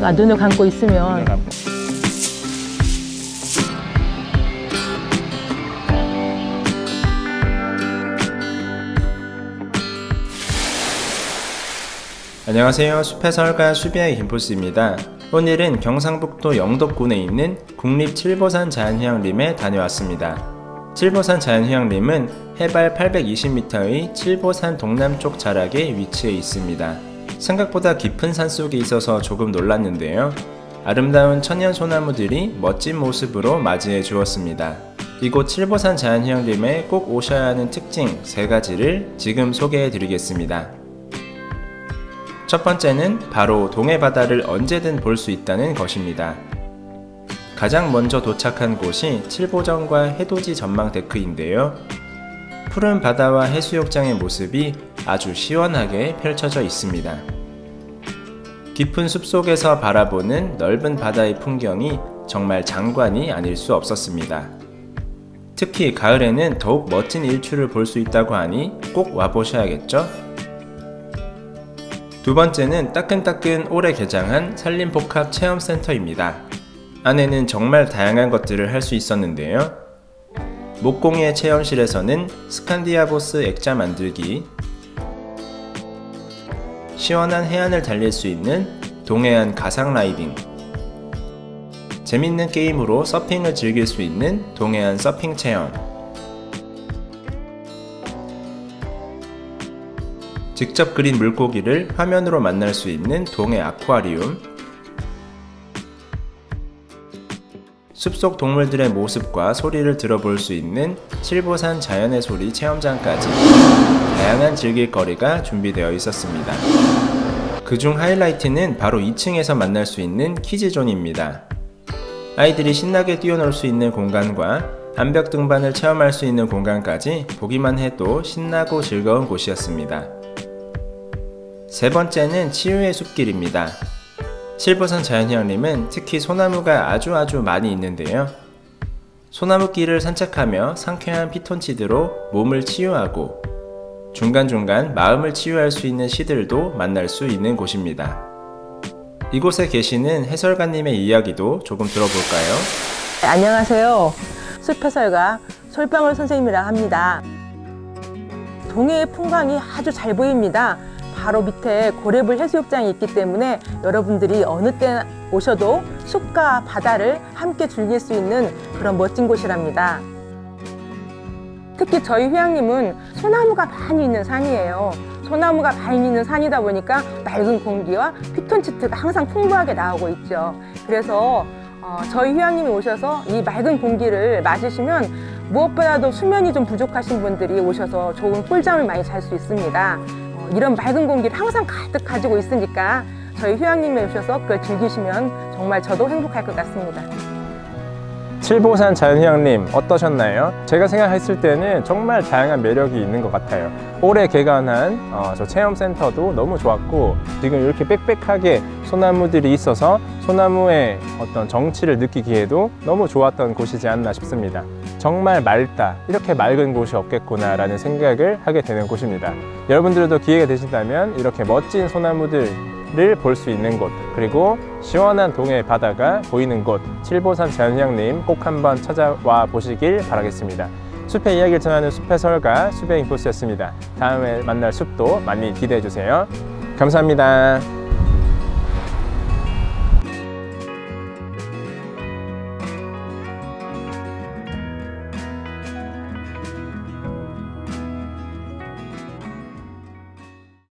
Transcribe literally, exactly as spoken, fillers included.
아, 눈을 감고 있으면. 눈을 감고. 안녕하세요. 숲해설가 수비아이 김포스입니다. 오늘은 경상북도 영덕군에 있는 국립 칠보산 자연휴양림에 다녀왔습니다. 칠보산 자연휴양림은 해발 팔백이십 미터의 칠보산 동남쪽 자락에 위치해 있습니다. 생각보다 깊은 산속에 있어서 조금 놀랐는데요. 아름다운 천연 소나무들이 멋진 모습으로 맞이해 주었습니다. 이곳 칠보산 자연휴양림에 꼭 오셔야 하는 특징 세 가지를 지금 소개해 드리겠습니다. 첫 번째는 바로 동해바다를 언제든 볼 수 있다는 것입니다. 가장 먼저 도착한 곳이 칠보정과 해돋이 전망 데크인데요. 푸른 바다와 해수욕장의 모습이 아주 시원하게 펼쳐져 있습니다. 깊은 숲속에서 바라보는 넓은 바다의 풍경이 정말 장관이 아닐 수 없었습니다. 특히 가을에는 더욱 멋진 일출을 볼 수 있다고 하니 꼭 와보셔야겠죠? 두 번째는 따끈따끈 올해 개장한 산림복합 체험센터입니다. 안에는 정말 다양한 것들을 할 수 있었는데요. 목공예 체험실에서는 스칸디아보스 액자 만들기, 시원한 해안을 달릴 수 있는 동해안 가상 라이딩, 재밌는 게임으로 서핑을 즐길 수 있는 동해안 서핑 체험, 직접 그린 물고기를 화면으로 만날 수 있는 동해 아쿠아리움, 숲속 동물들의 모습과 소리를 들어볼 수 있는 칠보산 자연의 소리 체험장까지 다양한 즐길거리가 준비되어 있었습니다. 그중 하이라이트는 바로 이 층에서 만날 수 있는 키즈존입니다. 아이들이 신나게 뛰어놀 수 있는 공간과 암벽 등반을 체험할 수 있는 공간까지 보기만 해도 신나고 즐거운 곳이었습니다. 세 번째는 치유의 숲길입니다. 칠보산 자연휴양림은 특히 소나무가 아주 아주 많이 있는데요. 소나무길을 산책하며 상쾌한 피톤치드로 몸을 치유하고 중간중간 마음을 치유할 수 있는 시들도 만날 수 있는 곳입니다. 이곳에 계시는 해설가님의 이야기도 조금 들어볼까요? 네, 안녕하세요. 숲해설가 솔방울 선생님이라 합니다. 동해의 풍광이 아주 잘 보입니다. 바로 밑에 고래불 해수욕장이 있기 때문에 여러분들이 어느 때 오셔도 숲과 바다를 함께 즐길 수 있는 그런 멋진 곳이랍니다. 특히 저희 휴양림은 소나무가 많이 있는 산이에요. 소나무가 많이 있는 산이다 보니까 맑은 공기와 피톤치드가 항상 풍부하게 나오고 있죠. 그래서 어, 저희 휴양림에 오셔서 이 맑은 공기를 맞으시면 무엇보다도 수면이 좀 부족하신 분들이 오셔서 좋은 꿀잠을 많이 잘 수 있습니다. 이런 맑은 공기를 항상 가득 가지고 있으니까 저희 휴양림에 오셔서 그걸 즐기시면 정말 저도 행복할 것 같습니다. 칠보산 자연휴양림 어떠셨나요? 제가 생각했을 때는 정말 다양한 매력이 있는 것 같아요. 올해 개관한 어, 저 체험센터도 너무 좋았고, 지금 이렇게 빽빽하게 소나무들이 있어서 소나무의 어떤 정취를 느끼기에도 너무 좋았던 곳이지 않나 싶습니다. 정말 맑다, 이렇게 맑은 곳이 없겠구나 라는 생각을 하게 되는 곳입니다. 여러분들도 기회가 되신다면 이렇게 멋진 소나무들을 볼 수 있는 곳, 그리고 시원한 동해 바다가 보이는 곳 칠보산 자연휴양림 꼭 한번 찾아와 보시길 바라겠습니다. 숲의 이야기를 전하는 숲해설가 수비아이 김포스였습니다. 다음에 만날 숲도 많이 기대해 주세요. 감사합니다.